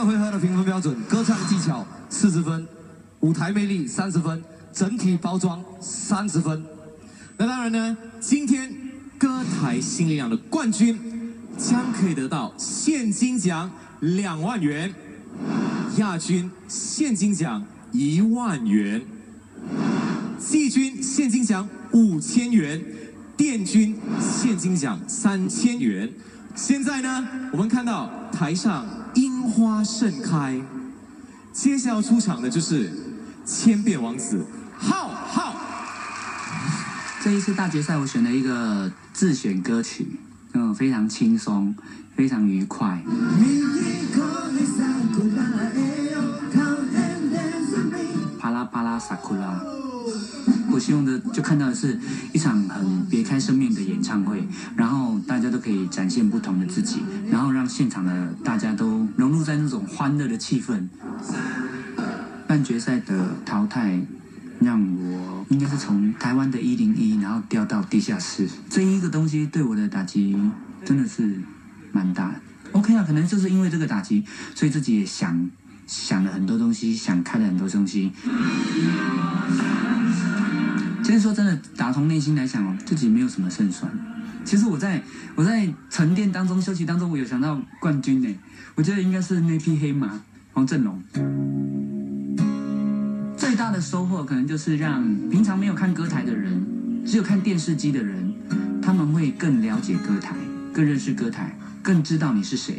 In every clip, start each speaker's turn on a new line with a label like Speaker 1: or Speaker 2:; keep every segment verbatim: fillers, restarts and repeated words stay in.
Speaker 1: 个回合的评分标准：歌唱技巧四十分，舞台魅力三十分，整体包装三十分。那当然呢，今天歌台新力量的冠军将可以得到现金奖两万元，亚军现金奖一万元，季军现金奖五千元，殿军现金奖三千元。现在呢，我们看到台上樱花盛开，接下来要出场的就是千变王子浩浩。
Speaker 2: 这一次大决赛，我选了一个自选歌曲，嗯，非常轻松，非常愉快。啪啦啪啦萨库拉，我希望的就看到的是一场很别开生面的演唱会，然后大家都可以展现不同的自己，然后让现场的大家都融入在那种欢乐的气氛。半决赛的淘汰，让我应该是从台湾的一零一，然后掉到地下室，这一个东西对我的打击真的是蛮大的。OK 啊，可能就是因为这个打击，所以自己也想想了很多东西，想开了很多东西。其实说真的，打从内心来想，自己没有什么胜算。其实我在我在沉淀当中、休息当中，我有想到冠军呢。我觉得应该是那匹黑马黄振龙。最大的收获可能就是让平常没有看歌台的人，只有看电视机的人，他们会更了解歌台，更认识歌台，更知道你是谁。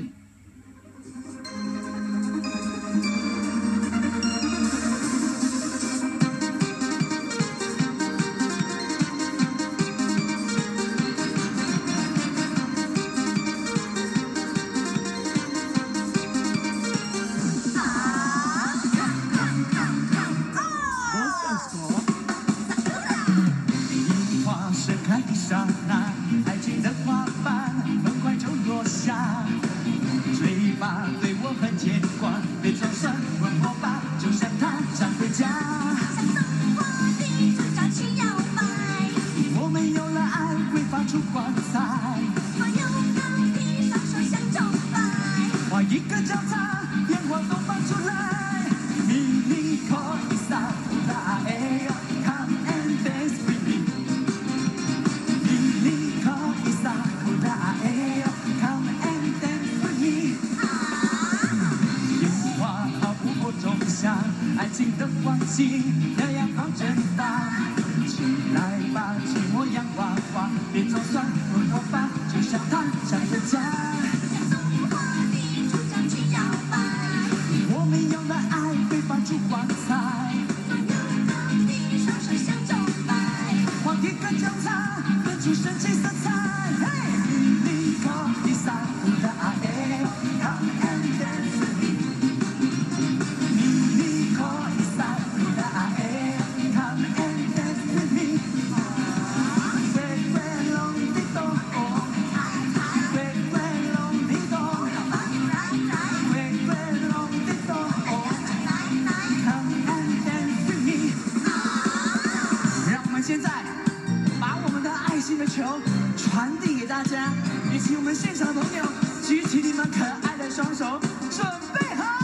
Speaker 3: 现在把我们的爱心的球传递给大家，也请我们现场的朋友举起你们可爱的双手，准备好。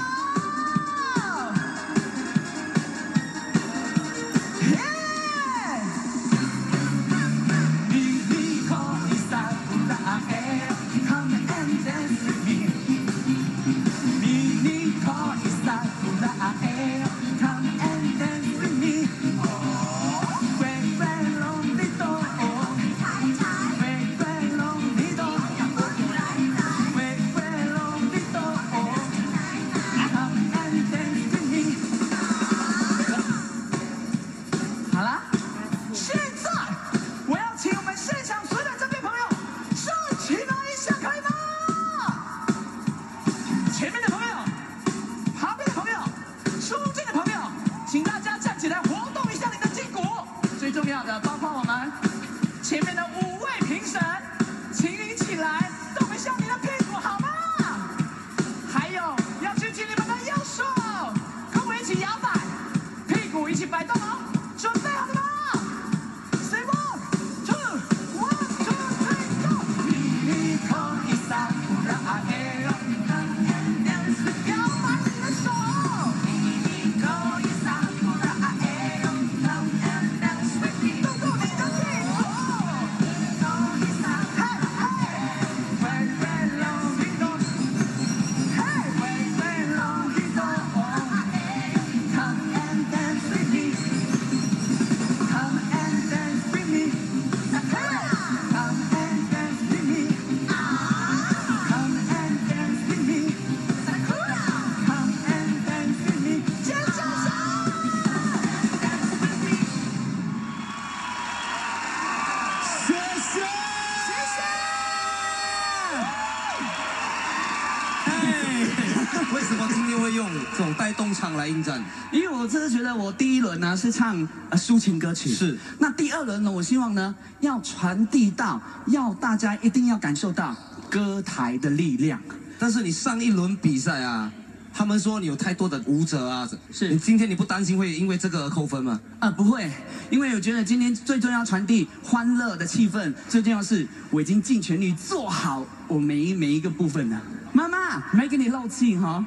Speaker 1: 为什么今天会用这种带动唱来应战？
Speaker 3: 因为我真的觉得我第一轮呢是唱呃抒情歌曲，
Speaker 1: 是。
Speaker 3: 那第二轮呢，我希望呢要传递到，要大家一定要感受到歌台的力量。
Speaker 1: 但是你上一轮比赛啊，他们说你有太多的舞者啊，
Speaker 3: 是
Speaker 1: 你今天你不担心会因为这个而扣分吗？
Speaker 3: 啊、呃，不会，因为我觉得今天最重要传递欢乐的气氛，最重要是我已经尽全力做好我每一每一个部分了。妈妈，没给你漏气哈。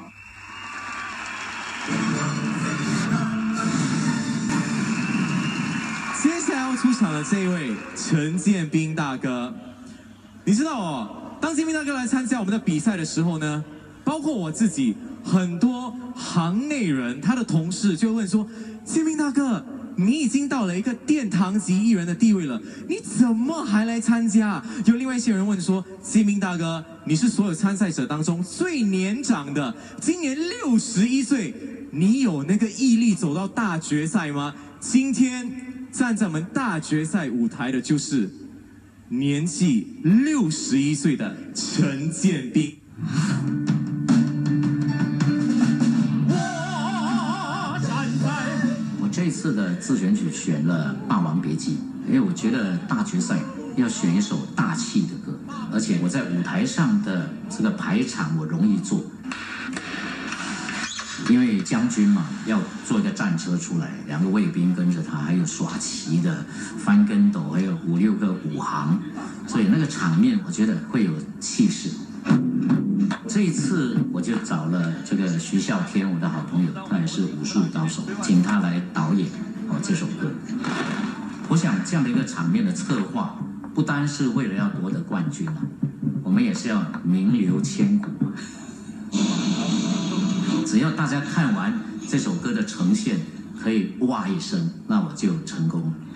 Speaker 4: 接下来要出场的这一位陈建斌大哥，你知道哦，当建斌大哥来参加我们的比赛的时候呢，包括我自己，很多行内人，他的同事就会问说：“建斌大哥，你已经到了一个殿堂级艺人的地位了，你怎么还来参加？”有另外一些人问说：“建斌大哥，你是所有参赛者当中最年长的，今年六十一岁，你有那个毅力走到大决赛吗？”今天站在我们大决赛舞台的就是年纪六十一岁的陈建斌。
Speaker 2: 我这次的自选曲选了《霸王别姬》，因为我觉得大决赛要选一首大气的歌，而且我在舞台上的这个排场我容易做。因为将军嘛，要坐一个战车出来，两个卫兵跟着他，还有耍旗的、翻跟斗，还有五六个武行，所以那个场面我觉得会有气势。这一次我就找了这个徐啸天，我的好朋友，他也是武术高手，请他来导演哦这首歌。我想这样的一个场面的策划，不单是为了要夺得冠军啊，我们也是要名留千古。只要大家看完这首歌的呈现，可以哇一声，那我就成功了。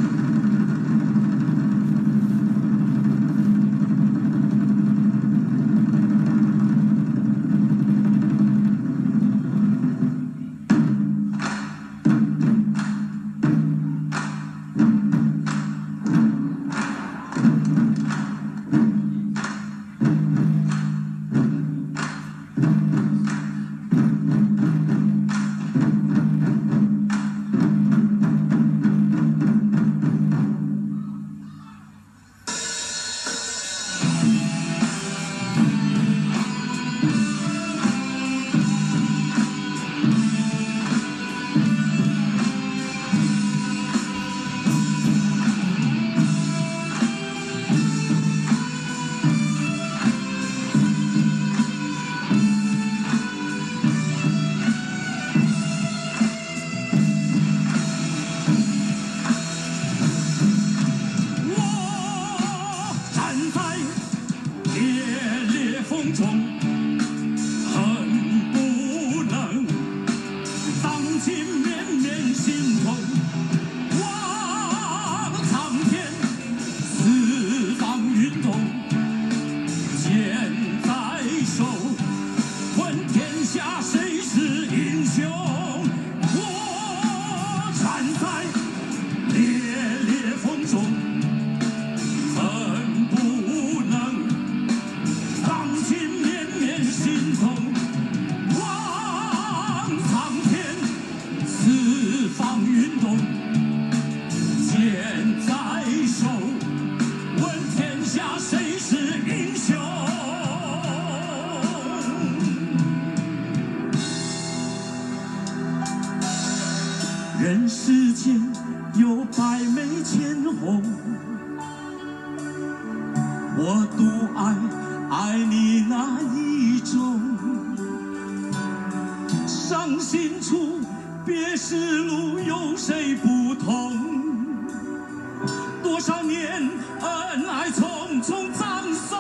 Speaker 3: 人世间有百媚千红，我独爱爱你那一种。伤心处别时路有谁不同？多少年恩爱匆匆葬送。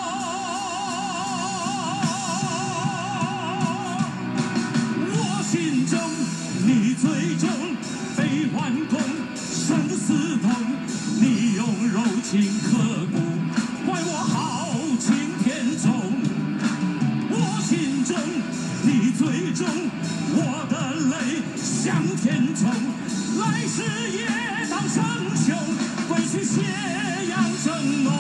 Speaker 3: 我心中你最重，非hoàn功，生死痛。你用柔情刻骨，怪我豪情天纵。我心中你最重，我的泪向天冲。来世也当成兄，归去斜阳正浓。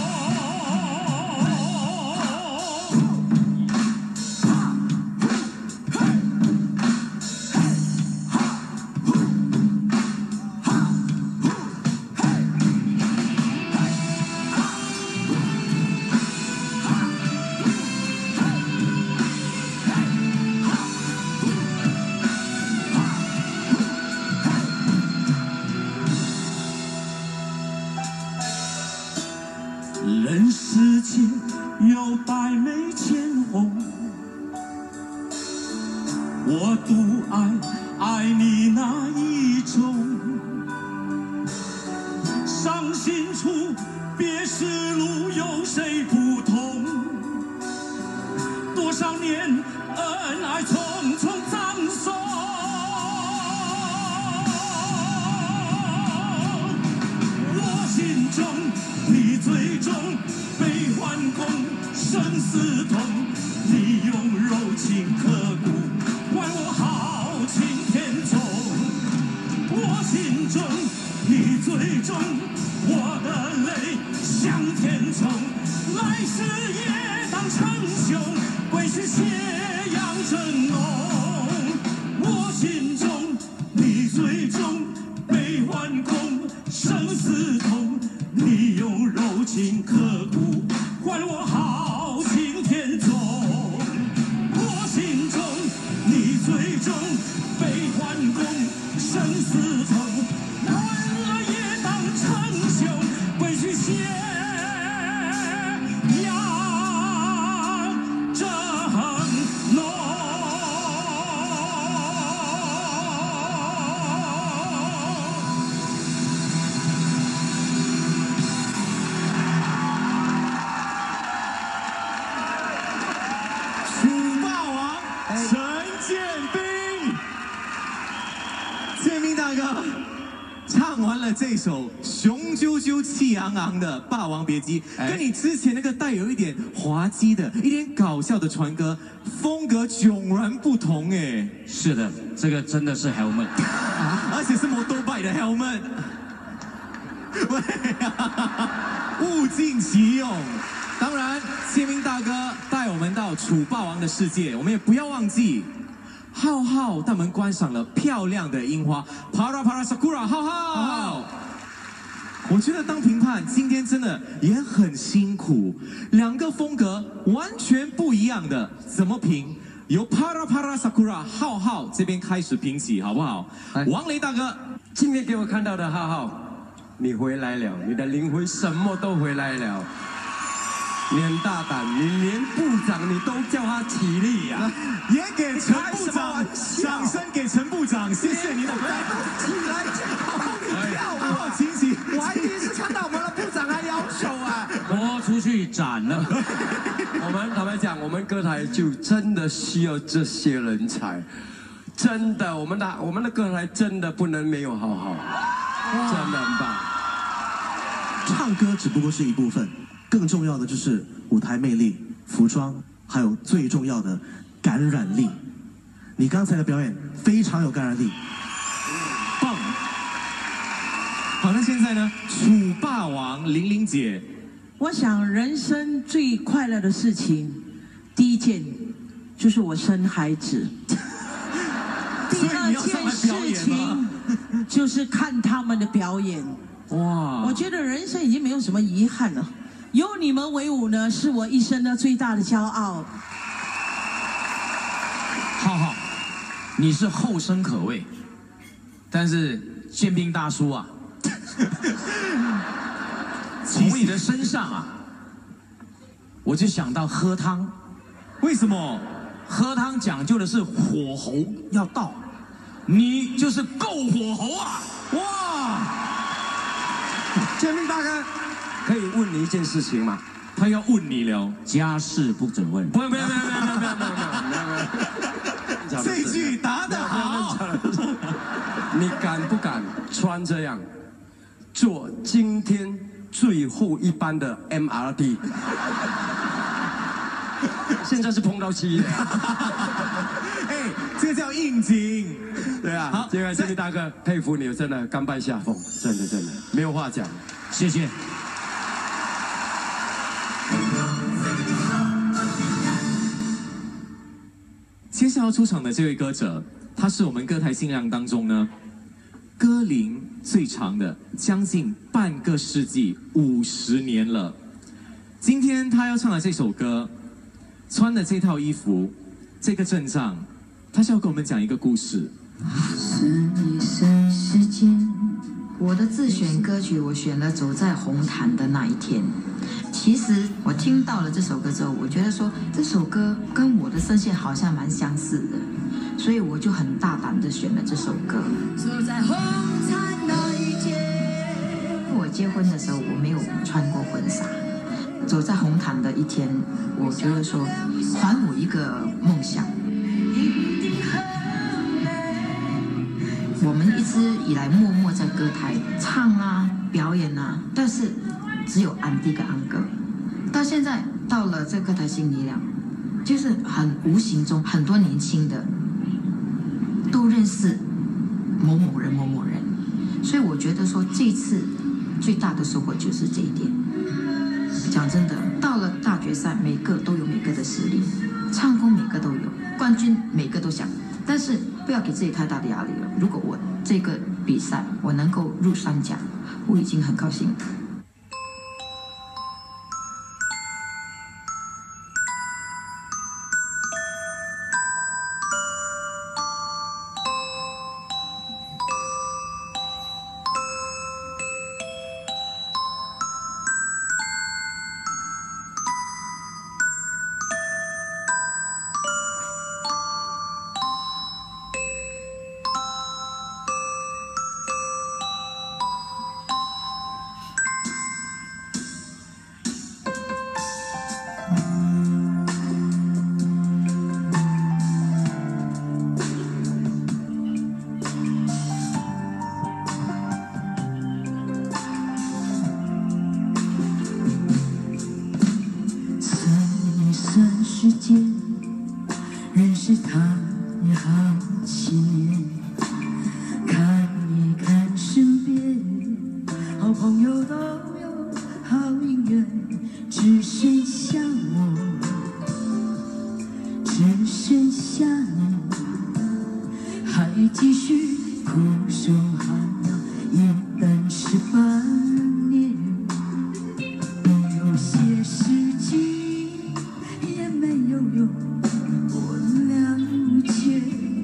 Speaker 3: 千红。我独爱爱你那一种，伤心处别时路有谁不同？多少年恩爱匆匆葬送，我心中你最重，悲欢共，生死同，你用柔情刻骨，换我豪情天纵。我心中你最重，我的泪向天冲，来世也当成兄，归去斜阳正浓。我心中你最重，悲欢共，生死同，你用柔情刻骨，换我豪情天纵。我心中你最重，悲欢共，生死同，来了也当成兄，归去斜阳正浓。
Speaker 4: 楚霸王陈建斌，建斌大哥唱完了这首雄赳赳气昂昂的《霸王别姬》，
Speaker 1: 哎
Speaker 4: 跟你之前那个带有一点滑稽的、一点搞笑的传歌风格迥然不同哎。
Speaker 2: 是的，这个真的是 Helmet。
Speaker 4: 而且是摩托拜的 helmet， 喂、啊，物尽其用。当然，建斌大哥带我们到楚霸王的世界，我们也不要忘记，浩浩带我们观赏了漂亮的樱花 ，Para Para Sakura， 浩浩。我觉得当评判今天真的也很辛苦，两个风格完全不一样的，怎么评？由 Para Para Sakura 浩浩这边开始评起，好不好？王雷大哥，
Speaker 5: 今天给我看到的浩浩，你回来了，你的灵魂什么都回来了。你很大胆，你连部长你都叫他起立呀、啊！
Speaker 4: 也给陈部长掌声，给陈部长，谢谢你的
Speaker 6: 起来跳舞啊！
Speaker 4: 请起，
Speaker 6: 我还第一次看到我们的部长还摇手啊！
Speaker 2: 拖出去斩了。
Speaker 5: 我们坦白讲，我们歌台就真的需要这些人才，真的，我们的我们的歌台真的不能没有浩浩，真的很棒。
Speaker 7: 唱歌只不过是一部分，更重要的就是舞台魅力、服装，还有最重要的感染力。你刚才的表演非常有感染力，
Speaker 4: 棒！好，那现在呢？楚霸王玲玲姐，
Speaker 8: 我想人生最快乐的事情，第一件就是我生孩子，第二件事情就是看他们的表演。
Speaker 4: 哇！
Speaker 8: 我觉得人生已经没有什么遗憾了，有你们为伍呢，是我一生的最大的骄傲。
Speaker 9: 浩浩，你是后生可畏，但是建斌大叔啊，从你的身上啊，我就想到喝汤。
Speaker 4: 为什么？
Speaker 9: 喝汤讲究的是火候要到，你就是够火候啊！
Speaker 4: 哇！
Speaker 5: 建斌大哥，可以问你一件事情吗？
Speaker 4: 他要问你了，
Speaker 2: 家事不准问。
Speaker 9: 不，不，不，不，不，不，不，不，
Speaker 4: 这句答得好。
Speaker 5: 你敢不敢穿这样，坐今天最后一班的 M R T？ 现在是碰到期。
Speaker 4: 哎，这个叫应景。
Speaker 5: 对啊，
Speaker 4: 好，
Speaker 5: 这位建斌大哥，佩服你，真的甘拜下风，真的真的没有话讲。
Speaker 2: 谢谢。
Speaker 4: 接下来要出场的这位歌者，他是我们歌台新亮当中呢，歌龄最长的，将近半个世纪，五十年了。今天他要唱的这首歌，穿的这套衣服，这个阵仗，他是要跟我们讲一个故事。
Speaker 10: 是一生时间。我的自选歌曲，我选了《走在红毯的那一天》。 其实我听到了这首歌之后，我觉得说这首歌跟我的声线好像蛮相似的，所以我就很大胆的选了这首歌。走在红毯那一天，我结婚的时候我没有穿过婚纱，走在红毯的一天，我觉得说还我一个梦想。我们一直以来默默在歌台唱啊、表演啊，但是只有安迪跟安哥。到现在到了这歌台新力量，就是很无形中很多年轻的都认识某某人某某人，所以我觉得说这次最大的收获就是这一点。讲真的，到了大决赛，每个都有每个的实力，唱功每个都有，冠军每个都想，但是不要给自己太大的压力了。如果我这个比赛我能够入三甲，我已经很高兴了。 世界认识他也好几年，看一看身边好朋友都有好姻缘，只剩下我，只剩下你，还继续苦守寒冷，一等十八年。有些事情也没有用，我了解。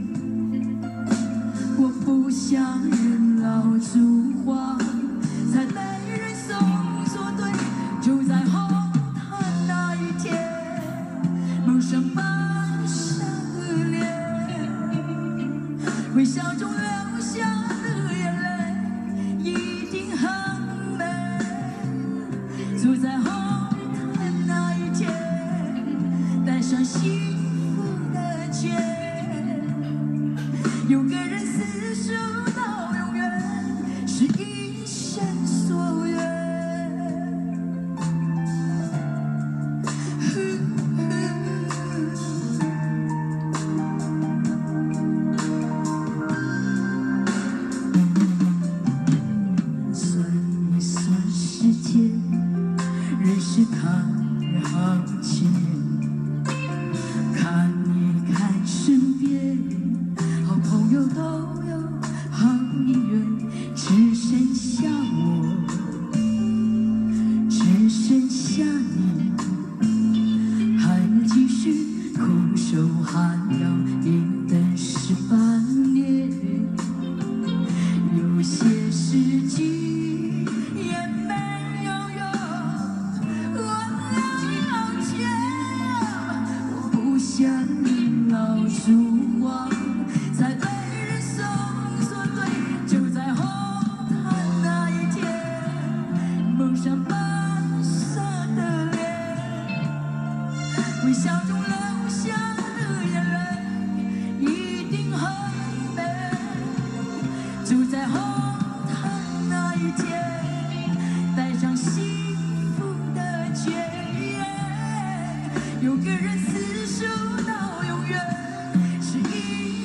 Speaker 10: 我不想人老珠黄，才被人送错对。就在红毯那一天，蒙上半生的脸，微笑中流下的眼泪一定很美。坐在红毯那一天，戴上幸福的戒，有个人厮守到永远，是一生所愿。算一算时间，认识他也好几年，看一看身边好朋友都有好姻缘，只剩下我，只剩下你，还继续苦守寒冷，一等十八年。有些事情也没有用，我了解。我不想人老珠黄，才被人送错对。就在红毯那一天，蒙上半生的脸，微笑中流下的眼泪一定很美。就在红毯那一天，戴上幸福的戒，有个人厮守到永远，是一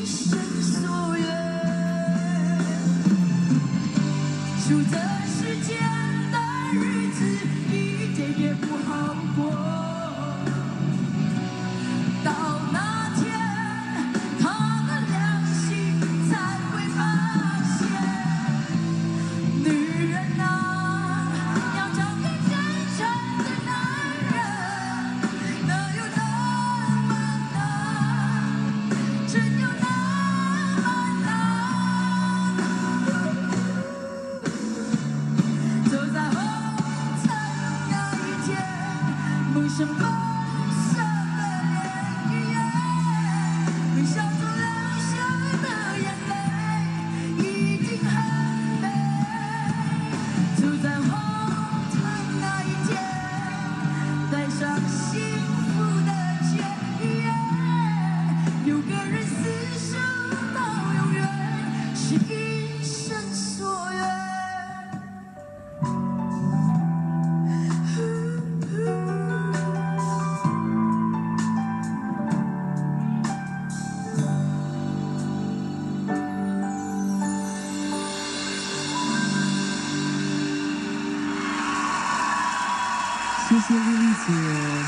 Speaker 1: 谢丽丽姐。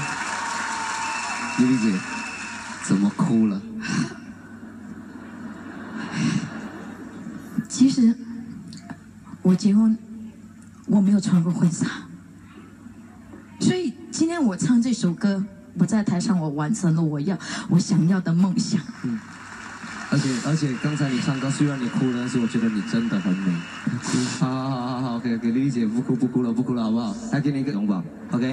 Speaker 1: 丽丽姐，怎么哭了？
Speaker 10: 其实我结婚，我没有穿过婚纱，所以今天我唱这首歌，我在台上我完成了我要我想要的梦想。
Speaker 1: 嗯。而且而且刚才你唱歌，虽然你哭了，但是我觉得你真的很美。好好好好好 ，OK OK， 丽丽姐不哭不哭了不哭了，好不好？来给你一个拥抱 ，OK。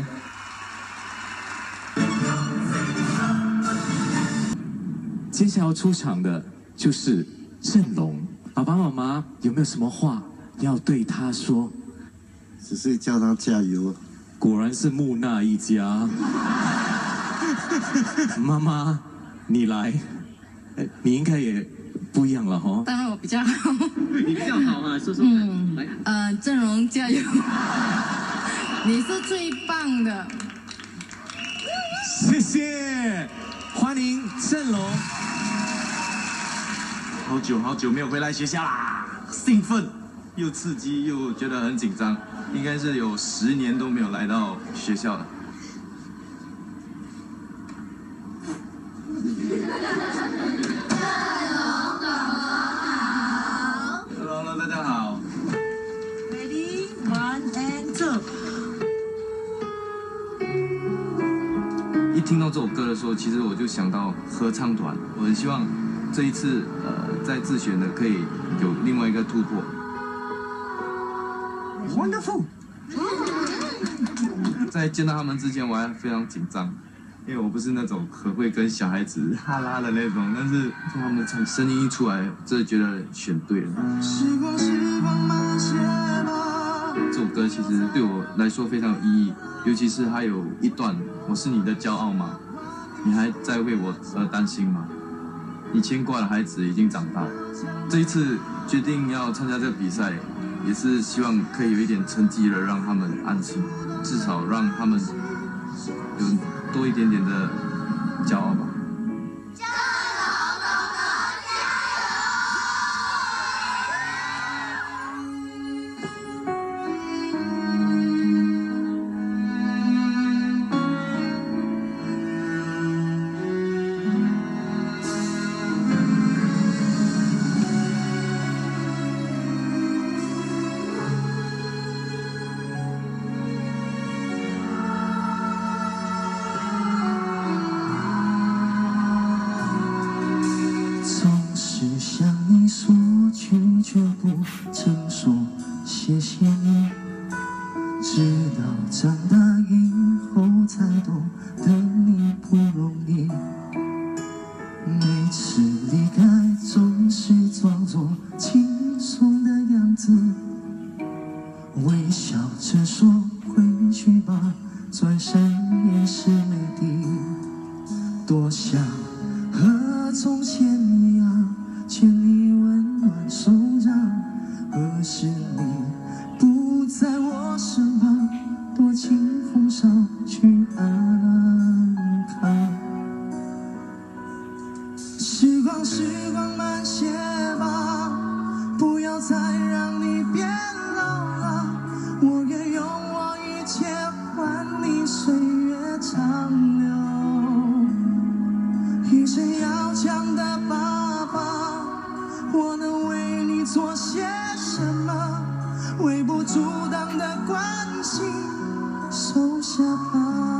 Speaker 4: 接下来要出场的就是郑龙，爸爸妈妈有没有什么话要对他说？
Speaker 11: 只是叫他加油。
Speaker 4: 果然是木讷一家。妈妈，你来。你应该也不一样了哈。
Speaker 12: 当然我比较好。
Speaker 1: 你比较好啊，说说看。嗯，来。
Speaker 12: 呃，郑荣加油！你是最棒的。
Speaker 4: 谢谢，欢迎郑龙。
Speaker 9: 好久好久没有回来学校啦，兴奋又刺激又觉得很紧张，应该是有十年都没有来到学校了。Hello， 大家好。
Speaker 8: Ready, one and two。
Speaker 9: 一听到这首歌的时候，其实我就想到合唱团，我很希望这一次呃在自选的可以有另外一个突破。
Speaker 8: Wonderful。
Speaker 9: 在见到他们之前，我还非常紧张。因为我不是那种很会跟小孩子哈拉的那种，但是听他们唱声音一出来，真的觉得选对了。这首歌其实对我来说非常有意义，尤其是它有一段“我是你的骄傲吗？你还在为我而担心吗？你牵挂的孩子已经长大。”这一次决定要参加这个比赛，也是希望可以有一点成绩了，让他们安心，至少让他们有多一点点的骄傲吧。
Speaker 13: 却不曾说谢谢你，直到长大以后才懂得你不容易。每次离开总是装作轻松的样子，微笑着说回去吧，转身也是泪滴。多想和从前一样牵你温暖手掌，可是你不在我身旁，躲进风梢去安康。时光时光慢些吧，不要再让你变老了，我愿用我一切换你岁月长流。一生要强的爸爸，我能为你做些什么？微不足道的关心，收下吧。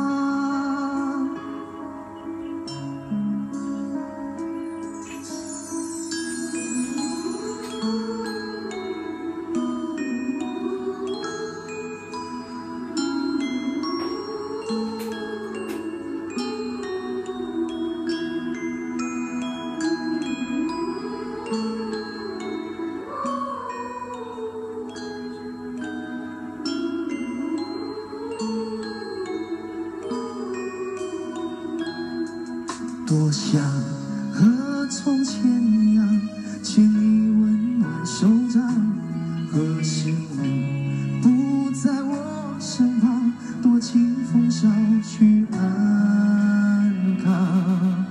Speaker 13: 多想和从前一样牵你温暖手掌，可是你不在我身旁，躲进风梢去安康。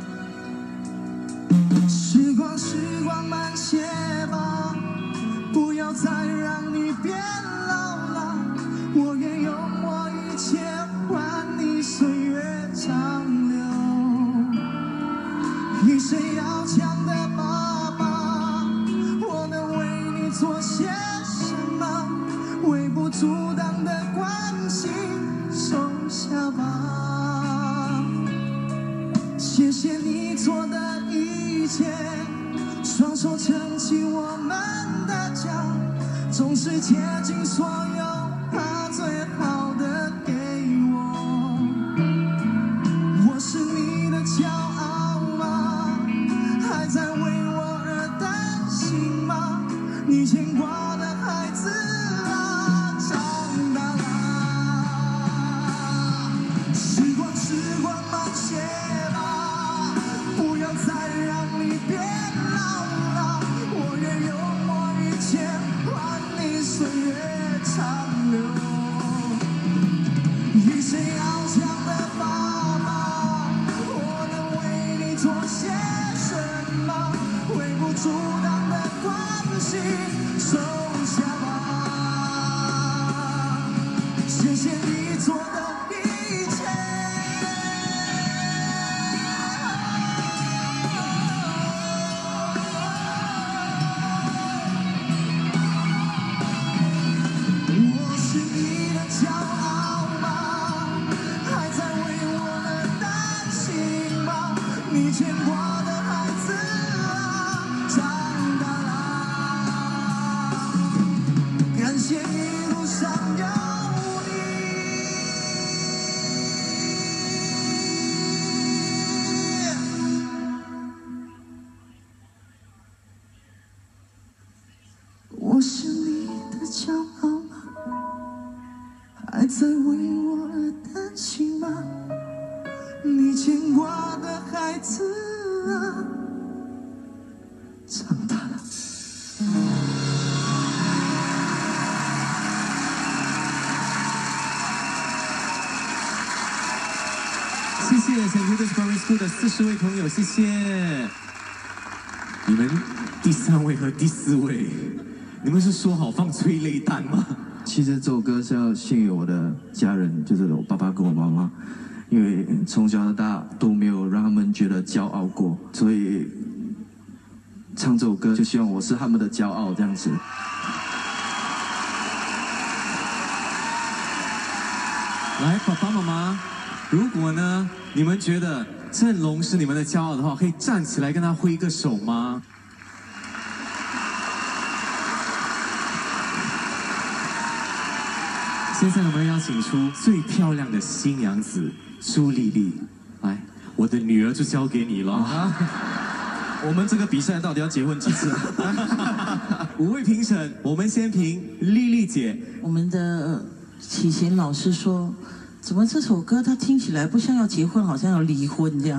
Speaker 13: 时光时光慢些吧，不要再让你变老了，我愿用我一切换一生要强的爸爸，我能为你做些什么？微不足道的关心，收下吧。谢谢你做的一切，双手撑起我们的家，总是竭尽所有，把最好的给我。我是你的骄傲吗？还在为我而担心吗？你牵挂的孩子啊，长大了。时光，时光慢些吧，不要再让你变老了。我愿用我一切换你岁月长流。一生要强的爸爸，我能为你做些什么？微不足道的关心，收下吧。谢谢你做的一切。我是你的骄傲吗？还在为我们担心吗？你牵挂的孩子啊，长大了。感谢一路上有你。我是你的骄傲吗？还在为我而担心吗？你牵挂的孩子啊，长大了。
Speaker 4: 谢谢 Saint Peter's Primary School 的四十位朋友，谢谢。你们第三位和第四位，你们是说好放催泪弹吗？
Speaker 14: 其实这首歌是要献给我的家人，就是我爸爸跟我妈妈，因为从小到大都没有让他们觉得骄傲过，所以唱这首歌就希望我是他们的骄傲这样子。
Speaker 4: 来，爸爸妈妈，如果呢，你们觉得郑龙是你们的骄傲的话，可以站起来跟他挥个手吗？现在我们邀请出最漂亮的新娘子朱丽丽，来，我的女儿就交给你了。啊、
Speaker 1: 我们这个比赛到底要结婚几次？
Speaker 4: 五位评审，我们先评丽丽姐。
Speaker 8: 我们的启贤老师说，怎么这首歌它听起来不像要结婚，好像要离婚这样。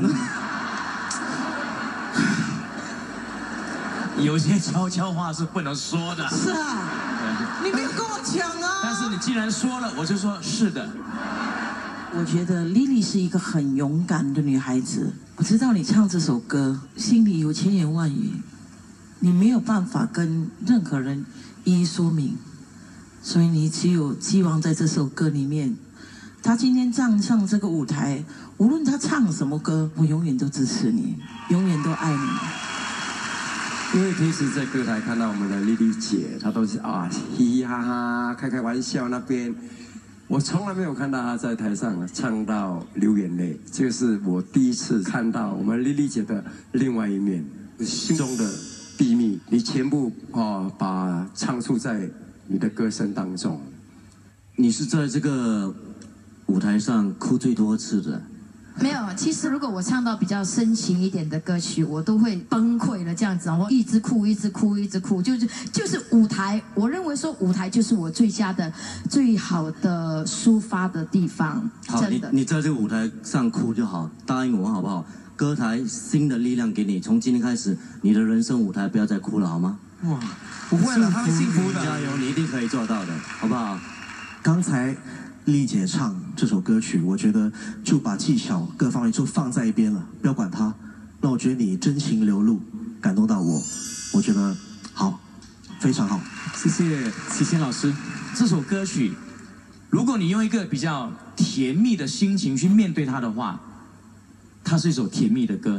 Speaker 15: 有些悄悄话是不能说的。
Speaker 8: 是啊，你没有跟我讲啊。
Speaker 15: 但是你既然说了，我就说是的。
Speaker 8: 我觉得 Lily 是一个很勇敢的女孩子。我知道你唱这首歌，心里有千言万语，你没有办法跟任何人一一说明，所以你只有寄望在这首歌里面。她今天站上这个舞台，无论她唱什么歌，我永远都支持你，永远都爱你。
Speaker 5: 因为平时在歌台看到我们的丽丽姐，她都是啊嘻嘻哈哈、开开玩笑那边，我从来没有看到她在台上唱到流眼泪，这个是我第一次看到我们丽丽姐的另外一面，心中的秘密，你全部哦把唱出在你的歌声当中。
Speaker 14: 你是在这个舞台上哭最多次的？
Speaker 12: 没有，其实如果我唱到比较深情一点的歌曲，我都会崩溃了这样子，我一直哭，一直哭，一直哭，就是就是舞台，我认为说舞台就是我最佳的、最好的抒发的地方。
Speaker 14: 好，你你在这个舞台上哭就好，答应我好不好？歌台新的力量给你，从今天开始，你的人生舞台不要再哭了，好吗？
Speaker 1: 哇，不会了，他会幸福的，
Speaker 14: 加油，你一定可以做到的，好不好？
Speaker 7: 刚才丽姐唱这首歌曲，我觉得就把技巧各方面就放在一边了，不要管它。那我觉得你真情流露，感动到我，我觉得好，非常好。
Speaker 4: 谢谢启贤老师。
Speaker 15: 这首歌曲，如果你用一个比较甜蜜的心情去面对它的话，它是一首甜蜜的歌。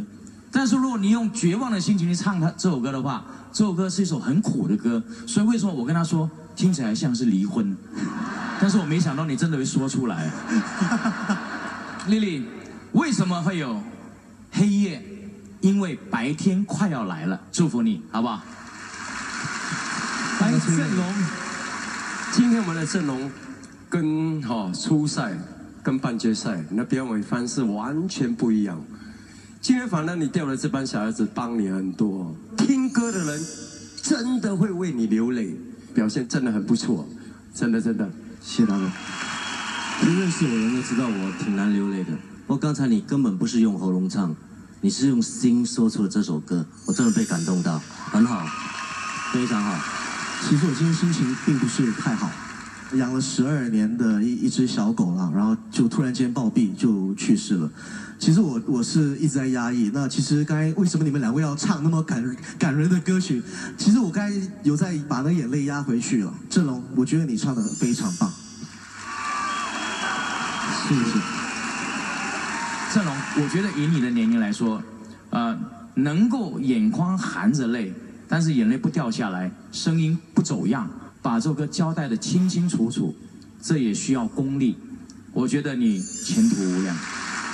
Speaker 15: 但是如果你用绝望的心情去唱他这首歌的话，这首歌是一首很苦的歌，所以为什么我跟他说听起来像是离婚？但是我没想到你真的会说出来。丽丽，为什么会有黑夜？因为白天快要来了，祝福你，好不好？
Speaker 4: 来阵容，
Speaker 5: 今天我们的阵容跟哈、哦、初赛跟半决赛那表演方式完全不一样。今天反正你调了这帮小孩子帮你很多，听歌的人真的会为你流泪，表现真的很不错，真的真的，
Speaker 14: 谢谢他们。不认识我的人都知道我挺难流泪的。不过刚才你根本不是用喉咙唱，你是用心说出了这首歌，我真的被感动到，很好，非常好。
Speaker 7: 其实我今天心情并不是太好，养了十二年的一一只小狗啦，然后就突然间暴毙就去世了。其实我我是一直在压抑。那其实刚才为什么你们两位要唱那么感感人的歌曲？其实我刚才有在把那个眼泪压回去了。郑龙，我觉得你唱的非常棒，
Speaker 15: 谢谢。郑龙，我觉得以你的年龄来说，呃，能够眼眶含着泪，但是眼泪不掉下来，声音不走样，把这首歌交代的清清楚楚，这也需要功力。我觉得你前途无量。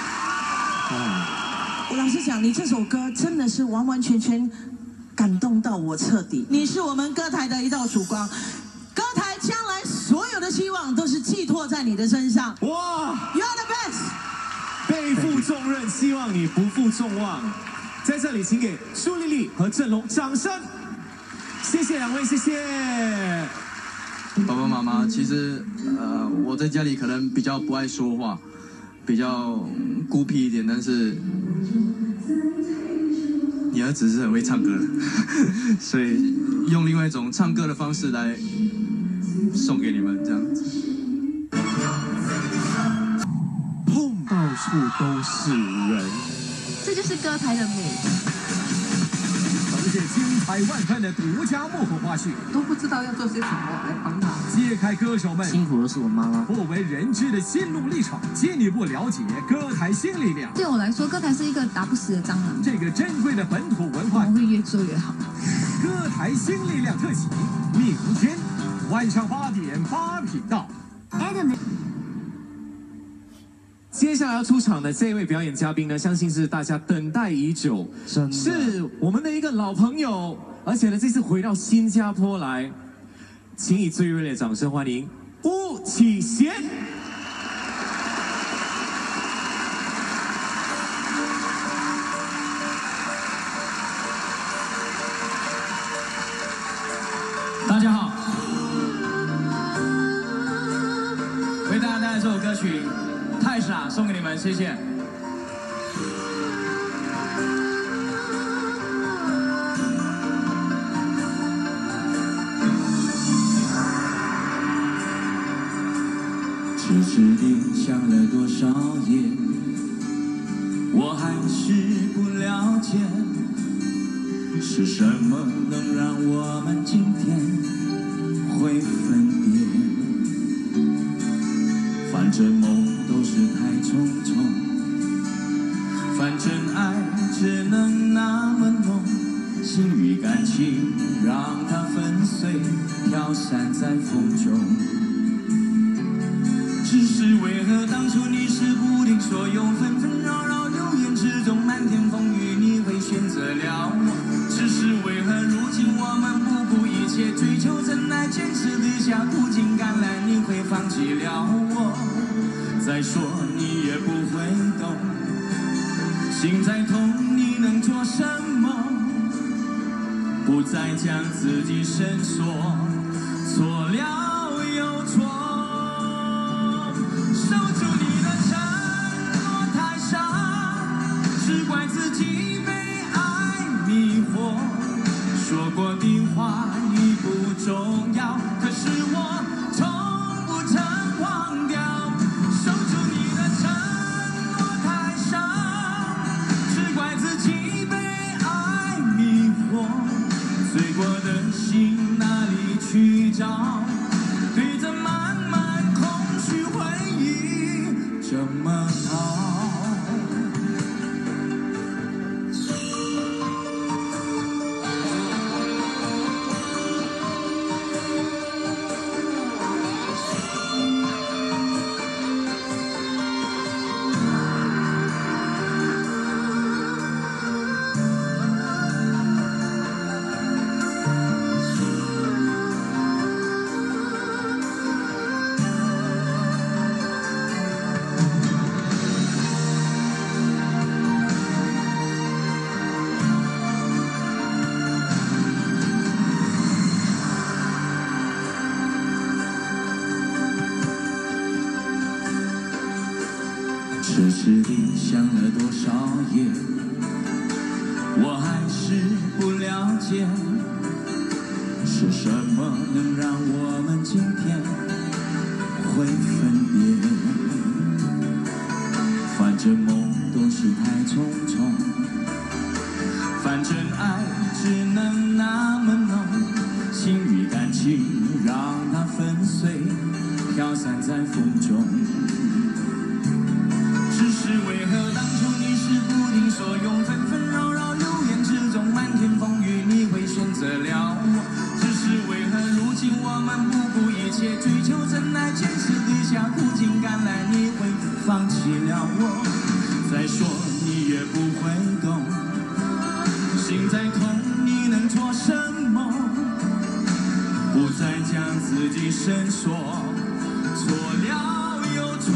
Speaker 8: 我老实讲，你这首歌真的是完完全全感动到我彻底。你是我们歌台的一道曙光，歌台将来所有的希望都是寄托在你的身上。
Speaker 4: 哇
Speaker 8: ，You are the best，
Speaker 4: 背负重任，希望你不负众望。在这里，请给舒丽丽和郑龙掌声，谢谢两位，谢谢。
Speaker 9: 爸爸妈妈，其实呃，我在家里可能比较不爱说话，比较孤僻一点，但是你儿子是很会唱歌的，所以用另外一种唱歌的方式来送给你们，这样子。
Speaker 4: 碰到处都是人，
Speaker 16: 这就是歌台的美。
Speaker 17: 呈现精彩万分的独家幕后花絮，
Speaker 18: 都不知道要做些什么来帮他。
Speaker 17: 揭开歌手们
Speaker 14: 辛苦的是我妈妈
Speaker 17: 不为人知的心路历程，进一步了解歌台新力量。
Speaker 16: 对我来说，歌台是一个打不死的蟑螂。
Speaker 17: 这个珍贵的本土文化，
Speaker 16: 我们会越做越好。
Speaker 17: 歌台新力量特辑，明天晚上八点八频道。
Speaker 16: Adam。
Speaker 4: 接下来要出场的这位表演嘉宾呢，相信是大家等待已久，是我们的一个老朋友，而且呢，这次回到新加坡来，请以最热烈的掌声欢迎巫启贤。
Speaker 15: 大家好，为大家带来这首歌曲。太傻，送给你们，谢谢。
Speaker 13: 痴痴地想了多少夜，我还是不了解，是什么能让我们今天会分别？反正梦都是太匆匆，反正爱只能那么浓，心与感情让它粉碎，飘散在风中。只是为何当初你是不定所有，纷纷扰扰流言之中，漫天风雨你会选择了我？只是为何如今我们不顾一切追求真爱，坚持之下苦尽甘来，你会放弃了我？再说你也不会懂，心再痛你能做什么？不再将自己深锁，错了又错。守住你的承诺太傻，只怪自己被爱迷惑。说过的话已不重要，可是我从不曾忘掉。守住你的承诺太傻，只怪自己被爱迷惑。醉过的心哪里去找？对着漫漫空虚回忆，怎么逃？ 是你想了多少夜，我还是不了解，是什么能让我们今天会分别？反正梦都是太匆匆，反正爱只能那么浓，心与感情让它粉碎，飘散在风中。只是为何当初你是不听所用，纷纷扰扰流言之中，漫天风雨你会选择了我？只是为何如今我们不顾一切追求真爱，坚持底下苦尽甘来，你会放弃了我？再说你也不会懂，心再痛你能做什么？不再将自己深锁，错了又错。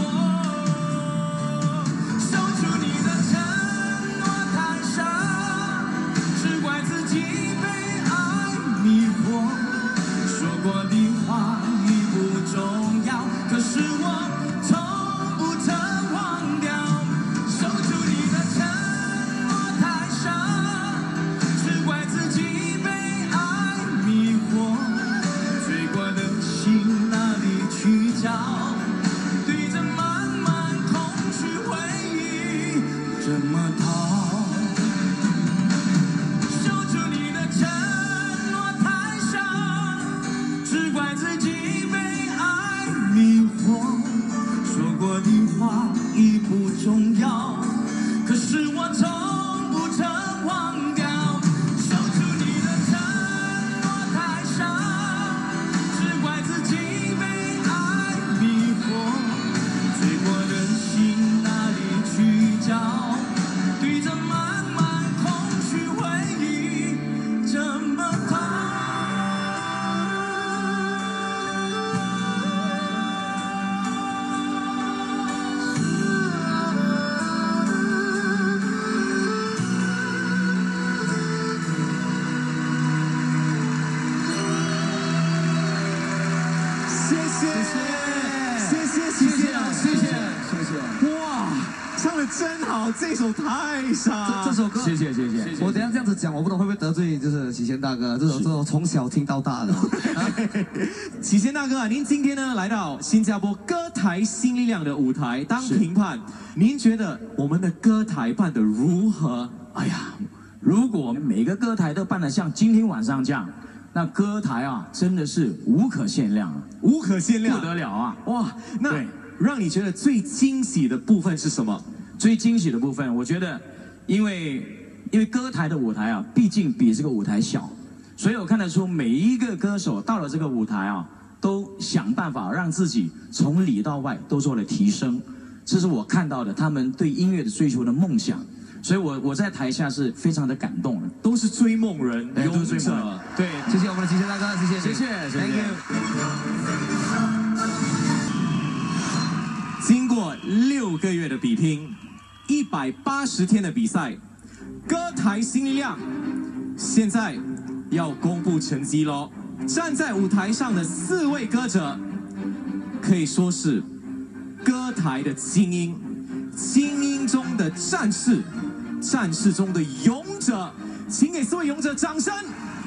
Speaker 13: 说过的话已不重要，可是我从不曾忘掉。守住你的承诺太傻，只怪自己被爱迷惑。醉过的心哪里去找？对着漫漫空虚回忆怎么逃？只怪自己被爱迷惑，说过的话已不重要，可是我从不曾忘掉。守住你的承诺太傻，只怪自己被爱迷惑。醉过的心哪里去找？对着漫漫空虚回忆怎么逃？
Speaker 4: 真好，这首太傻。
Speaker 1: 这首歌，
Speaker 15: 谢谢谢谢。
Speaker 1: 我等下这样子讲，我不懂会不会得罪就是启贤大哥。这首这首从小听到大的。
Speaker 4: 启贤大哥啊，您今天呢来到新加坡歌台新力量的舞台当评判，您觉得我们的歌台办得如何？
Speaker 15: 哎呀，如果每个歌台都办得像今天晚上这样，那歌台啊真的是无可限量，
Speaker 4: 无可限量，
Speaker 15: 不得了啊！
Speaker 4: 哇，那让你觉得最惊喜的部分是什么？
Speaker 15: 最惊喜的部分，我觉得，因为因为歌台的舞台啊，毕竟比这个舞台小，所以我看得出每一个歌手到了这个舞台啊，都想办法让自己从里到外都做了提升，这是我看到的他们对音乐的追求的梦想，所以我我在台下是非常的感动的，
Speaker 4: 都是追梦人，
Speaker 15: 对，都是追梦人，
Speaker 4: 对，
Speaker 1: 谢谢我们的启贤大哥，谢谢，
Speaker 15: 谢谢，谢谢
Speaker 4: ，Thank you。经过六个月的比拼，一百八十天的比赛，歌台新力量现在要公布成绩喽。站在舞台上的四位歌者，可以说是歌台的精英，精英中的战士，战士中的勇者，请给四位勇者掌声。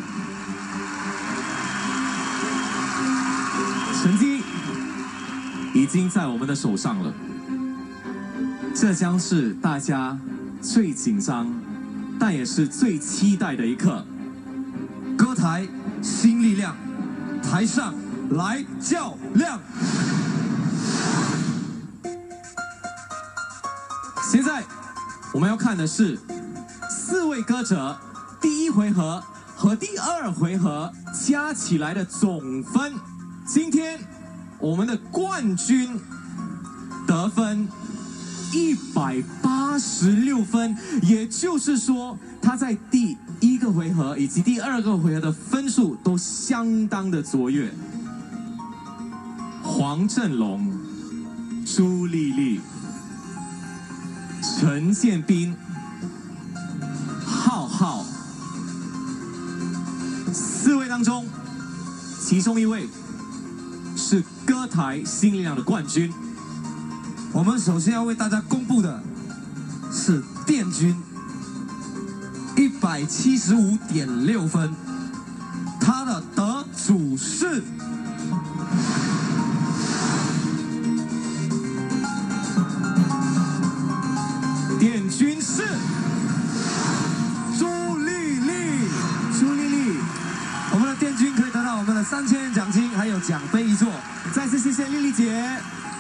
Speaker 4: 成绩已经在我们的手上了，这将是大家最紧张，但也是最期待的一刻。
Speaker 1: 歌台新力量，台上来较量。
Speaker 4: 现在我们要看的是四位歌者第一回合和第二回合加起来的总分。今天我们的冠军得分一百八十六分，也就是说他在第一个回合以及第二个回合的分数都相当的卓越。黄振龙、朱丽丽、陈建斌、浩浩，四位当中，其中一位是歌台新力量的冠军。
Speaker 1: 我们首先要为大家公布的是电军一百七十五点六分，他的得主是电军是朱丽丽，朱丽丽，我们的电军可以得到我们的三千元奖金，还有奖杯一座。再次谢谢丽丽姐。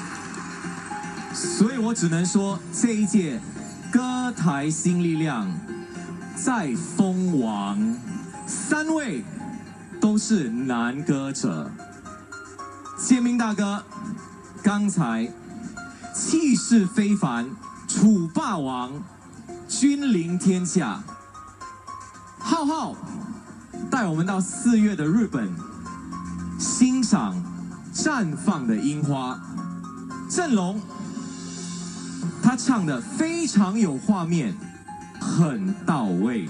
Speaker 4: 所以我只能说，这一届歌台新力量在封王，三位都是男歌者。建明大哥刚才气势非凡，楚霸王，君临天下。浩浩带我们到四月的日本，欣赏绽放的樱花。郑龙他唱的非常有画面，很到位。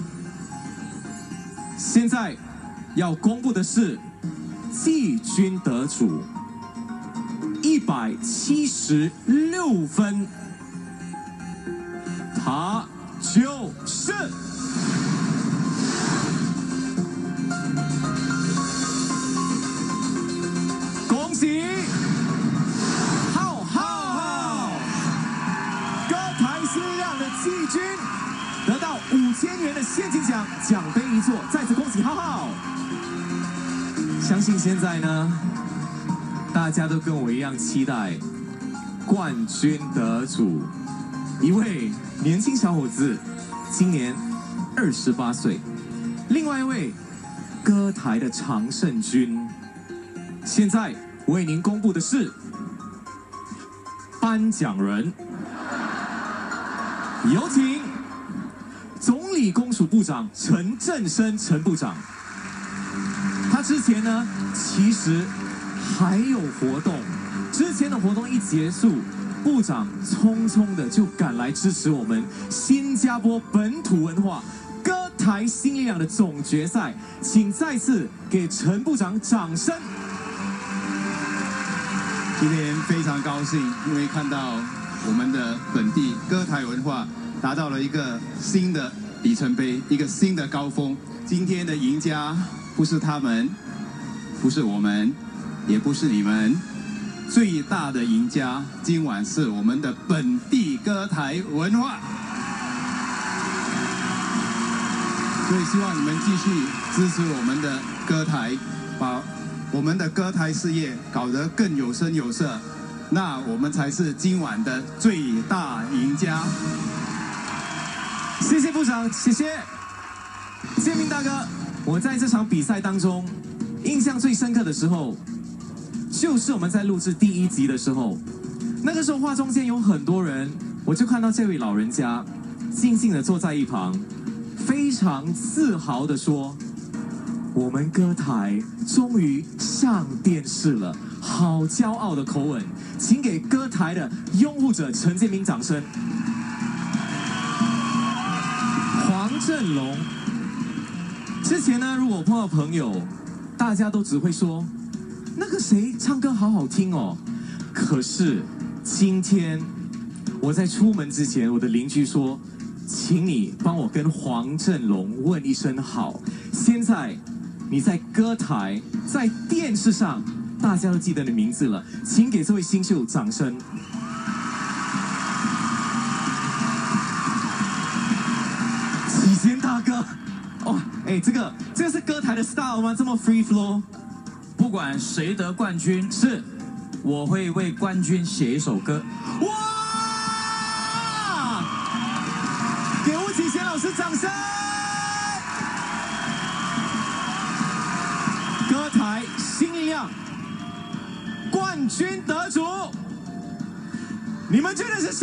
Speaker 4: 现在要公布的是季军得主，一百七十六分，他就是恭喜浩浩，歌台新力量的季军得到五千元的现金奖，奖杯一座，再次恭喜浩浩。相信现在呢，大家都跟我一样期待冠军得主，一位年轻小伙子，今年二十八岁；另外一位歌台的常胜军。现在为您公布的是颁奖人，有请总理公署部长陈振声陈部长。他之前呢，其实还有活动，之前的活动一结束，部长匆匆的就赶来支持我们新加坡本土文化歌台新力量的总决赛，请再次给陈部长掌声。
Speaker 19: 今天非常高兴，因为看到我们的本地歌台文化达到了一个新的里程碑，一个新的高峰。今天的赢家不是他们，不是我们，也不是你们，最大的赢家今晚是我们的本地歌台文化。所以希望你们继续支持我们的歌台，把我们的歌台事业搞得更有声有色，那我们才是今晚的最大赢家。
Speaker 4: 谢谢部长，谢谢建明大哥。我在这场比赛当中印象最深刻的时候，就是我们在录制第一集的时候，那个时候画中间有很多人，我就看到这位老人家静静地坐在一旁，非常自豪地说：“我们歌台终于上电视了，好骄傲的口吻，请给歌台的拥护者陈建明掌声。”黄振龙，之前呢，如果碰到朋友，大家都只会说那个谁唱歌好好听哦。可是今天我在出门之前，我的邻居说，请你帮我跟黄振龙问一声好。现在你在歌台，在电视上，大家都记得你的名字了，请给这位新秀掌声。启贤大哥，哦，哎，这个这个是歌台的 style 吗？这么 free flow？
Speaker 15: 不管谁得冠军，
Speaker 4: 是
Speaker 15: 我会为冠军写一首歌。
Speaker 4: 哇！给吴启贤老师掌声！歌台新力量冠军得主，你们觉得是谁？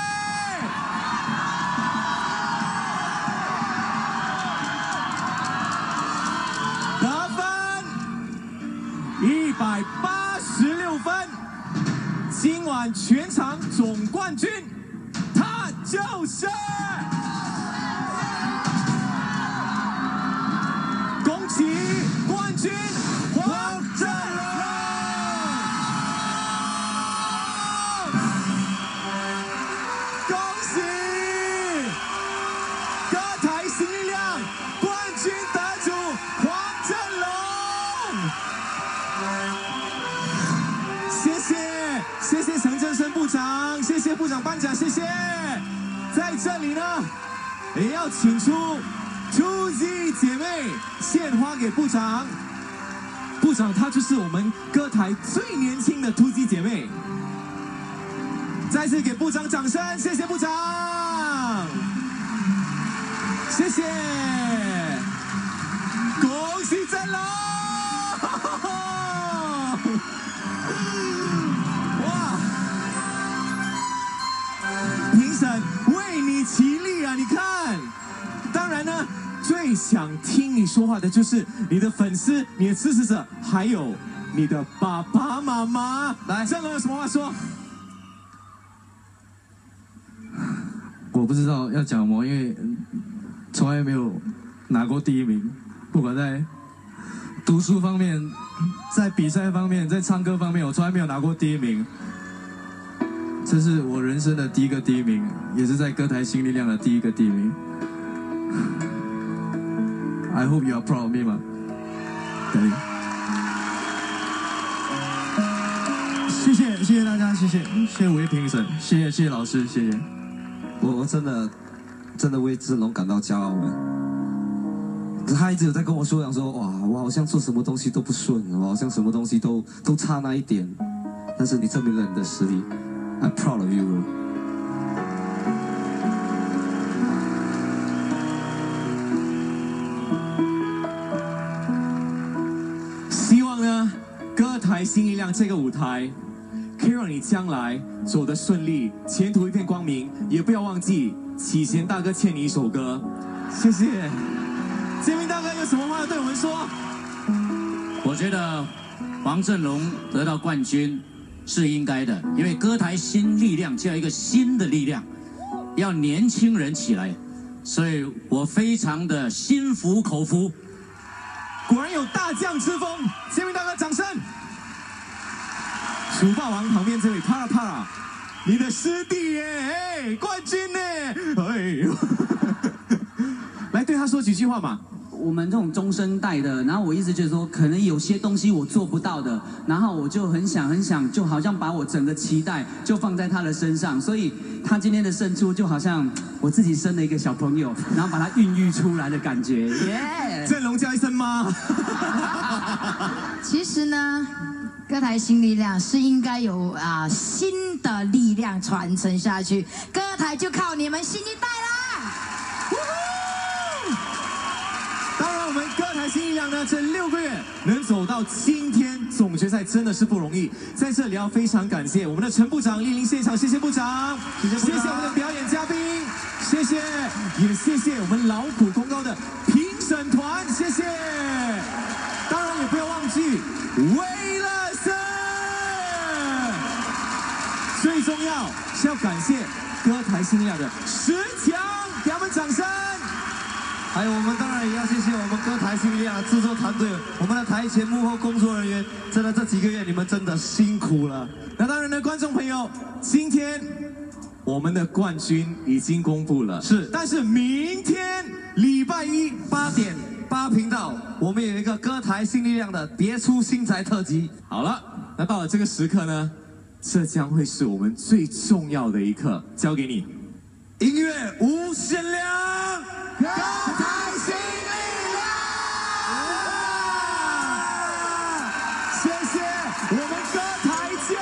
Speaker 4: 得分一百八十六分，今晚全场总冠军，他就是恭喜冠军黄振龙！ 部长颁奖，谢谢。在这里呢，也要请出 two Z 姐妹献花给部长。部长她就是我们歌台最年轻的 two Z 姐妹。再次给部长掌声，谢谢部长，谢谢，恭喜真龙！哇，评审为你起立啊！你看，当然呢，最想听你说话的就是你的粉丝、你的支持者，还有你的爸爸妈妈。来，真龙有什么话说？
Speaker 14: 我不知道要讲什么，因为从来没有拿过第一名，不管在读书方面，在比赛方面，在唱歌方面，我从来没有拿过第一名。这是我人生的第一个第一名，也是在歌台新力量的第一个第一名。I hope you are proud of me, 嘛。对。谢谢谢谢大家，谢谢谢谢五位评审，谢谢谢谢老师，谢谢。
Speaker 1: 我我真的真的为真龙感到骄傲了。他一直有在跟我说，讲说哇，我好像做什么东西都不顺，我好像什么东西都都差那一点。但是你证明了你的实力 ，I'm proud of you。
Speaker 4: 希望呢，歌台新力量这个舞台，可以让你将来走得顺利，前途一片光明。也不要忘记启贤大哥欠你一首歌，谢谢。建明大哥有什么话要对我们说？
Speaker 2: 我觉得黄振龙得到冠军是应该的，因为歌台新力量就要一个新的力量，要年轻人起来，所以我非常的心服口服。
Speaker 4: 果然有大将之风，建明大哥掌声。楚霸王旁边这位帕拉帕拉，你的师弟耶，哎，冠军呢，哎呦，来对他说几句话嘛。
Speaker 18: 我们这种中生代的，然后我一直觉得说，可能有些东西我做不到的，然后我就很想很想，就好像把我整个期待就放在他的身上，所以他今天的胜出就好像我自己生了一个小朋友，然后把他孕育出来的感觉，耶、yeah ！
Speaker 4: 振龙叫一声妈。
Speaker 12: 其实呢，歌台新力量是应该有啊、呃、新的力量传承下去，歌台就靠你们新一代啦！
Speaker 4: 当然，我们歌台新力量呢，这六个月能走到今天总决赛真的是不容易。在这里要非常感谢我们的陈部长莅临现场，谢谢部长，谢谢, 谢谢我们的表演嘉宾，谢谢，也谢谢我们劳苦功高的评审团，谢谢。当然也不要忘记为了生，最重要是要感谢歌台新力量的十强，给他们掌声。
Speaker 1: 还有我们当然也要谢谢我们歌台新力量的制作团队，我们的台前幕后工作人员，真的这几个月你们真的辛苦了。
Speaker 4: 那当然呢，观众朋友，今天我们的冠军已经公布了，
Speaker 1: 是，
Speaker 4: 但是明天礼拜一
Speaker 1: 八点八频道，我们有一个歌台新力量的别出心裁特辑。
Speaker 4: 好了，那到了这个时刻呢，这将会是我们最重要的一刻，交给你，
Speaker 1: 音乐无限量。歌台新力量，
Speaker 4: 谢谢，我们歌台见。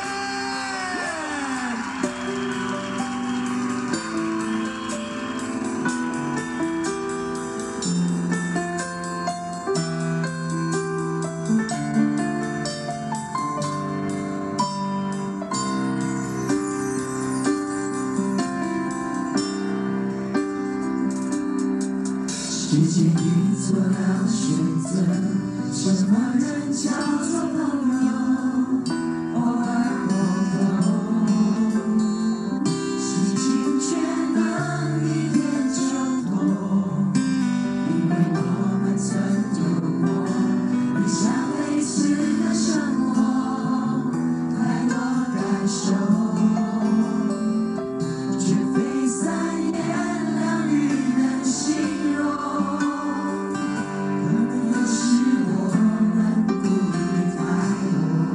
Speaker 13: 时间已做了选择，什么人叫做朋友？偶尔波动，心情却能一点就通，因为我们曾有过理想类似的生活，太多感受，绝非三言两语能形容。可能有时我们故意太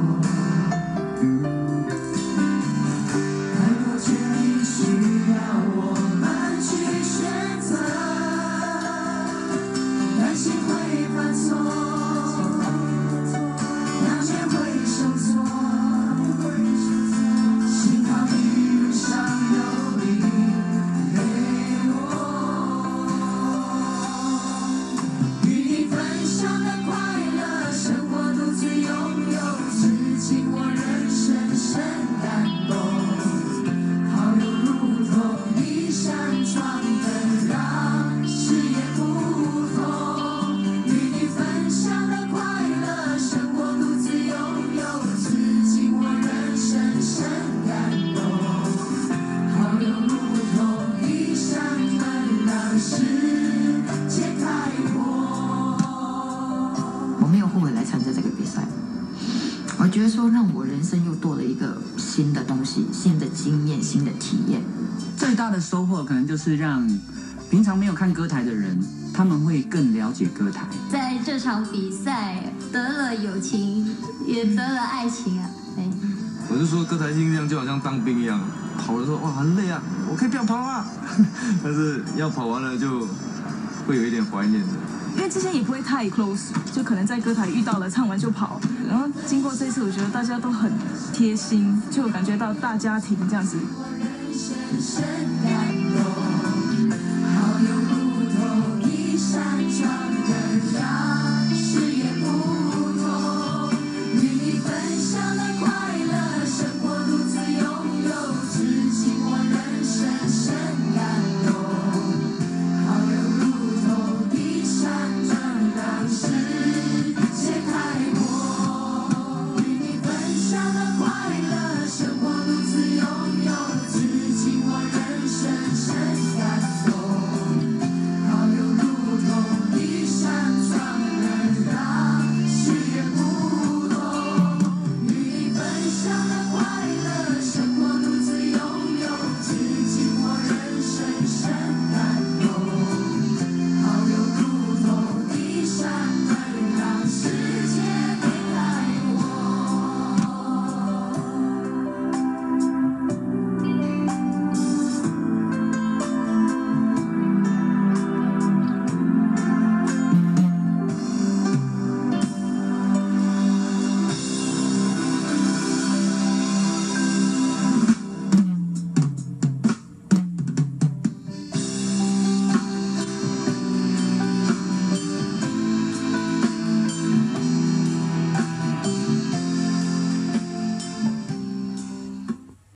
Speaker 10: 觉得说让我人生又多了一个新的东西、新的经验、新的体验。
Speaker 2: 最大的收获可能就是让平常没有看歌台的人，他们会更了解歌台。
Speaker 20: 在这场比赛得了友情，也得了爱情啊！哎，
Speaker 9: 我就说歌台新力量就好像当兵一样，跑的时候哇很累啊，我可以不要跑啊，但是要跑完了就会有一点怀念的。
Speaker 21: 因为之前也不会太 close， 就可能在歌台遇到了，唱完就跑。然后经过这次，我觉得大家都很贴心，就感觉到大家庭这样子。
Speaker 3: 好友不同一扇窗的阳